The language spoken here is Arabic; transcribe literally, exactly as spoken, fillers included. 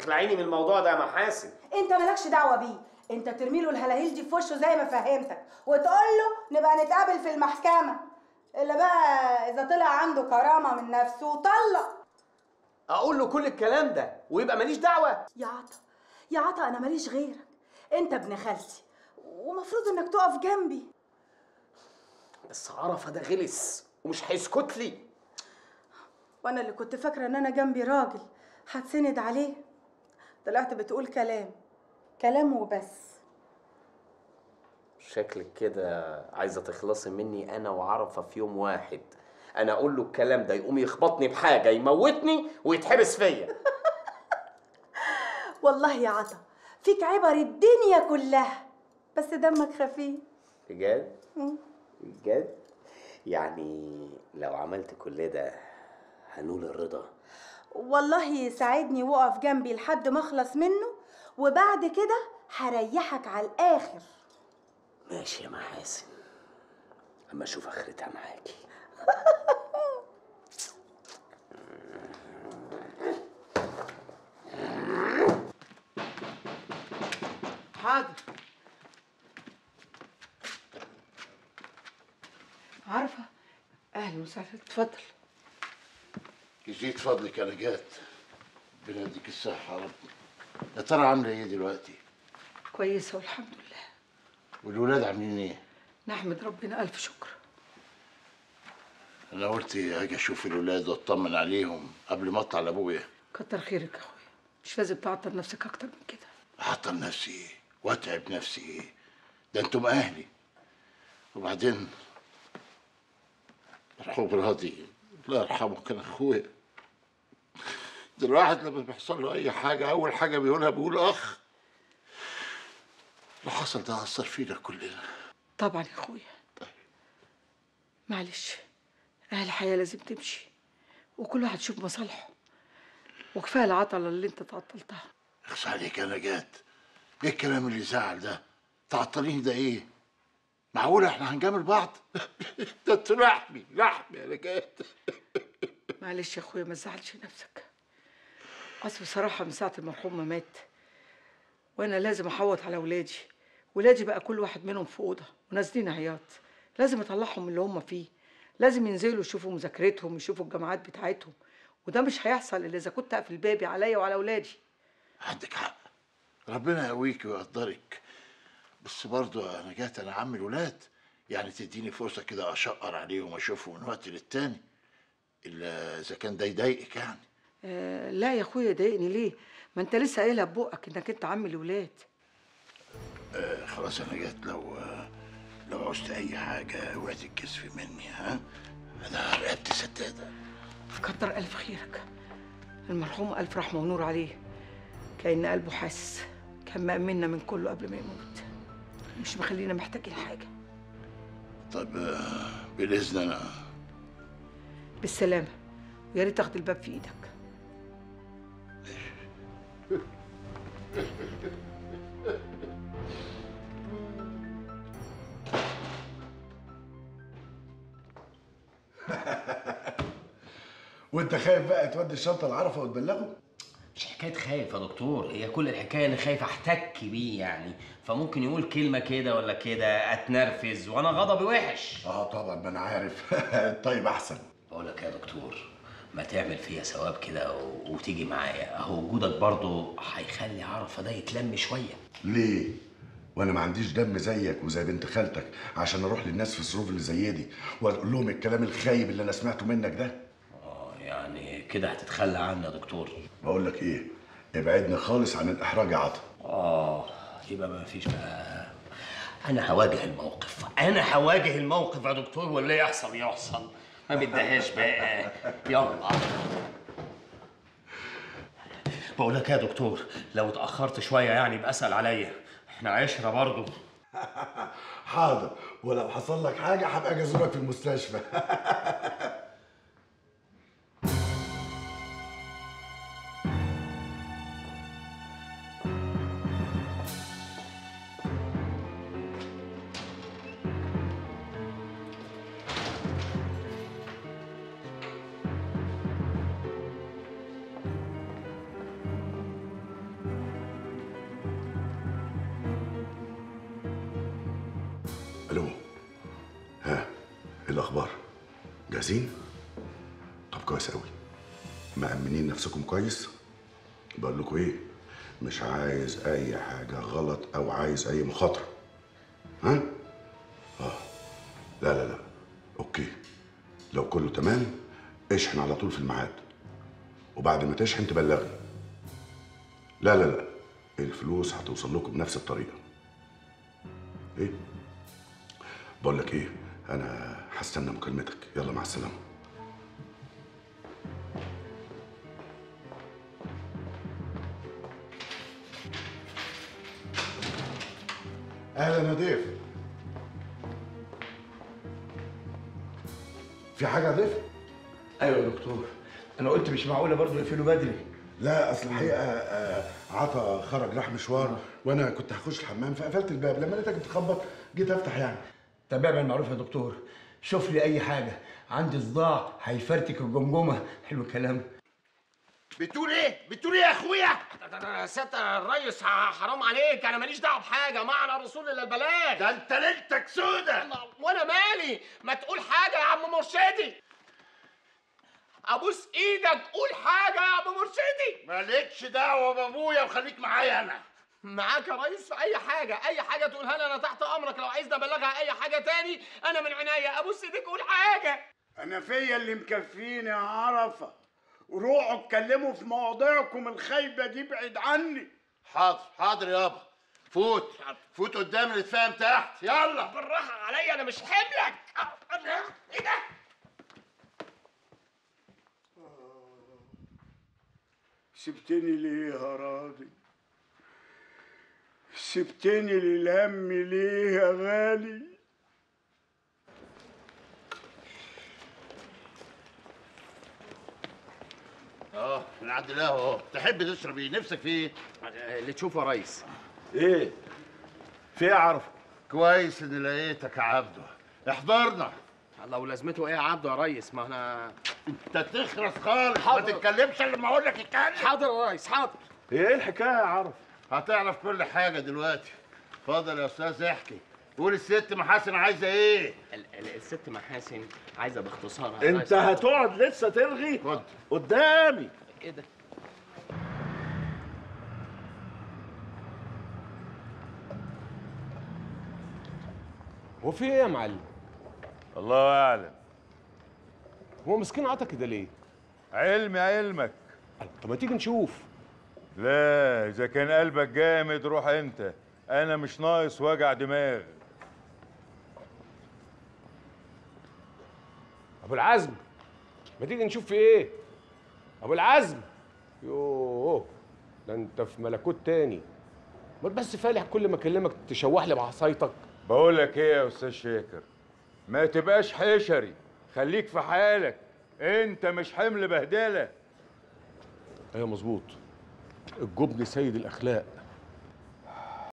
تخلعيني من الموضوع ده يا محاسن. انت مالكش دعوه بيه، انت ترمي له الهلاهيل دي في وشه زي ما فهمتك وتقول له نبقى نتقابل في المحكمه، الا بقى اذا طلع عنده كرامه من نفسه وطلق. اقول له كل الكلام ده ويبقى ماليش دعوه؟ يا عطا يا عطا انا ماليش غيرك، انت ابن خالتي ومفروض انك تقف جنبي. بس عرفه ده غلس ومش هيسكت لي. وانا اللي كنت فاكره ان انا جنبي راجل هتسند عليه، طلعت بتقول كلام كلام وبس. شكلك كده عايزه تخلصي مني انا وعرفه في يوم واحد. انا اقول له الكلام ده يقوم يخبطني بحاجه يموتني ويتحبس فيا. والله يا عطا فيك عبر الدنيا كلها، بس دمك خفيف. بجد؟ بجد؟ يعني لو عملت كل ده هنول الرضا؟ والله يساعدني وقف جنبي لحد ما اخلص منه، وبعد كده هريحك على الاخر. ماشي يا محاسن، اما اشوف اخرتها معاكي. حاضر. عارفه؟ اهلا وسهلا، اتفضل. يزيد فضلك يا نجاة، ربنا يديك الصحة يا رب. يا ترى عاملة ايه دلوقتي؟ كويسه والحمد لله. والولاد عاملين ايه؟ نحمد ربنا الف شكر. انا قلت هاجي اشوف الولاد واطمن عليهم قبل ما اطلع لابويا. كتر خيرك يا اخويا، مش لازم تعطل نفسك اكتر من كده. اعطل نفسي ايه واتعب نفسي ايه؟ ده انتم اهلي. وبعدين مرحوم راضي الله يرحمه كان اخويا. ده الواحد لما بيحصل له اي حاجه اول حاجه بيقولها بيقول اخ. اللي حصل ده اثر فينا كلنا. طبعا يا اخويا. معلش، اهل الحياه لازم تمشي وكل واحد يشوف مصالحه، وكفايه العطله اللي انت تعطلتها. اخس عليك يا نجاة، ايه الكلام اللي يزعل ده؟ تعطلين ده ايه؟ معقولة احنا هنجامل بعض؟ ده انت لحمي لحمي يا نجاة. معلش يا اخويا ما تزعلش نفسك، اصل بصراحه من ساعه المرحوم ما مات وانا لازم احوط على ولادي. ولادي بقى كل واحد منهم في اوضه ونازلين عياط، لازم اطلعهم من اللي هم فيه، لازم ينزلوا يشوفوا مذاكرتهم يشوفوا الجامعات بتاعتهم، وده مش هيحصل الا اذا كنت اقفل بابي عليا وعلى ولادي. عندك حق، ربنا يقويك ويقدرك، بس برضه يا نجاة انا عم الولاد، يعني تديني فرصه كده اشقر عليهم واشوفهم من وقت للتاني، الا اذا كان ده يضايقك يعني. آه لا يا اخويا يضايقني ليه؟ ما انت لسه قايلها ببقك انك انت عم الولاد. آه خلاص يا نجاة، لو لو عوزت اي حاجه اوعي تتكسفي مني، ها؟ انا رقبتي سداده. كتر الف خيرك، المرحوم الف رحمه ونور عليه، كأن قلبه حاسس، كان مأمنا من كله قبل ما يموت، مش مخلينا محتاجين حاجه. طب آه بالاذن انا. بالسلامه، ويا ريت تاخد الباب في ايدك. وانت خايف بقى تودي الشنطه العرفه وتبلغه؟ مش حكايه خايف يا دكتور، هي كل الحكايه اني خايف احتك بيه يعني، فممكن يقول كلمه كده ولا كده اتنرفز وانا غضبي وحش. اه طبعا ما انا عارف. طيب احسن. بقول لك يا دكتور، ما تعمل فيا ثواب كده وتيجي معايا، اهو وجودك برضه هيخلي عرفه ده يتلم شويه. ليه؟ وانا ما عنديش دم زيك وزي بنت خالتك عشان اروح للناس في الظروف اللي زي دي واقول لهم الكلام الخايب اللي انا سمعته منك ده؟ اه يعني كده هتتخلى عني يا دكتور؟ بقول لك ايه، ابعدني خالص عن الاحراج يا عطا. اه يبقى ما فيش بقى، انا هواجه الموقف، انا هواجه الموقف يا دكتور، واللي يحصل يحصل، ما بدهاش بقى. يلا بقول لك يا دكتور، لو اتاخرت شويه يعني بسال عليا، احنا عشره برضه. حاضر، ولو حصل لك حاجه هبقى اجي ازورك في المستشفى. الو. ها، ايه الاخبار؟ جاهزين؟ طب كويس قوي. مأمنين نفسكم كويس؟ بقول لكم ايه، مش عايز اي حاجه غلط او عايز اي مخاطره. ها؟ اه لا لا لا اوكي. لو كله تمام اشحن على طول في الميعاد، وبعد ما تشحن تبلغني. لا لا لا الفلوس هتوصل لكم بنفس الطريقه. ايه؟ بقول لك ايه، انا هستنى مكالمتك. يلا مع السلامه. اهلا يا ضيف. في حاجه يا ضيف؟ ايوه يا دكتور، انا قلت مش معقوله برضه يقفلوا بدري. لا اصل الحقيقه آه، عطا خرج راح مشوار وانا كنت هخش الحمام فقفلت الباب، لما لقيتك بتخبط جيت افتح يعني. طب اعمل معروف يا دكتور، شوف لي اي حاجه، عندي صداع هيفرتك الجمجمه. حلو الكلام. بتقول ايه؟ بتقول ايه يا اخويا؟ يا سيادة الريس حرام عليك، انا ماليش دعوه بحاجه، معنا رسول الا البلاغ. ده انت ليلتك سودة. وانا مالي؟ ما تقول حاجه يا عم مرشدي، ابوس ايدك قول حاجه يا عم مرشدي. مالكش دعوه بابويا وخليك معايا انا. معاك يا ريس في اي حاجه، اي حاجه تقولها لي انا تحت امرك. لو عايزني ابلغها اي حاجه تاني انا من عناية. ابوس ايدك قول حاجه. انا فيا اللي مكفيني يا عرفه، وروحوا اتكلموا في مواضيعكم الخايبه دي بعيد عني. حاضر حاضر يابا، فوت فوت قدام نتفاهم تحت. يلا بالراحه عليا انا مش حملك. ايه ده؟ سبتني ليه يا راضي؟ سبتني للهم ليه يا غالي؟ اه نعدي لها اهو. تحب تشرب ايه؟ نفسك في ايه؟ اللي تشوفه يا ريس. ايه؟ في ايه يا عرفه؟ كويس اني لقيتك يا عبده، احضرنا. الله ولازمته ايه يا عبده يا ريس؟ ما انا انت تخرس خالص، ما حاضر. تتكلمش الا لما اقول لك اتكلم. حاضر يا ريس حاضر. ايه الحكايه يا عرفه؟ هتعرف كل حاجه دلوقتي. اتفضل يا استاذ احكي. قول الست محاسن عايزه ايه؟ ال- ال- الست محاسن عايزه باختصار. انت هتقعد لسه ترغي؟ اتفضل قدامي. ايه ده؟ هو في ايه يا معلم؟ الله اعلم. هو مسكين عطا كده ليه؟ علمي علمك. طب ما تيجي نشوف. لا اذا كان قلبك جامد روح انت، انا مش ناقص وجع دماغ. ابو العزم ما تيجي نشوف في ايه؟ ابو العزم يوه ده انت في ملكوت تاني. ما بس فالح كل ما اكلمك تشوح لي بعصايتك. بقول لك ايه يا استاذ شاكر، ما تبقاش حشري، خليك في حالك، انت مش حمل بهدله. ايوه مظبوط، الجبن سيد الاخلاق.